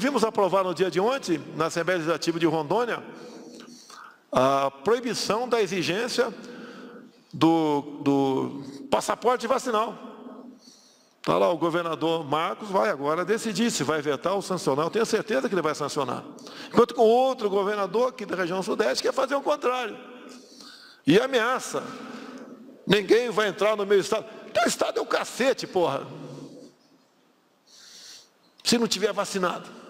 vimos aprovar no dia de ontem, na Assembleia Legislativa de Rondônia, a proibição da exigência do passaporte vacinal. Está lá o governador Marcos, vai agora decidir se vai vetar ou sancionar. Eu tenho certeza que ele vai sancionar. Enquanto que o outro governador aqui da região sudeste quer fazer o contrário. E ameaça. Ninguém vai entrar no meu estado. Teu estado é o cacete, porra. Se não tiver vacinado.